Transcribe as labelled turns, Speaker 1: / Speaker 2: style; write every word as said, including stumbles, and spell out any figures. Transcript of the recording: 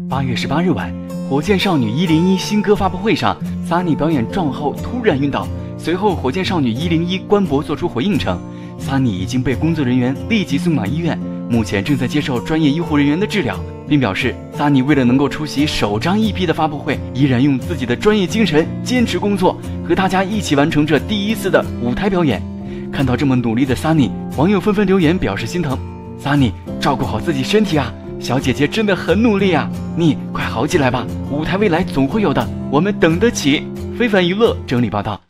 Speaker 1: 八月十八日晚，火箭少女一零一新歌发布会上 ，Sunny 表演撞后突然晕倒，随后火箭少女一零一官博做出回应称 ，Sunny 已经被工作人员立即送往医院，目前正在接受专业医护人员的治疗，并表示 Sunny 为了能够出席首张 E P 的发布会，依然用自己的专业精神坚持工作，和大家一起完成这第一次的舞台表演。看到这么努力的 Sunny， 网友纷纷留言表示心疼。Sunny 照顾好自己身体啊，小姐姐真的很努力啊，你快好起来吧，舞台未来总会有的，我们等得起。非凡娱乐整理报道。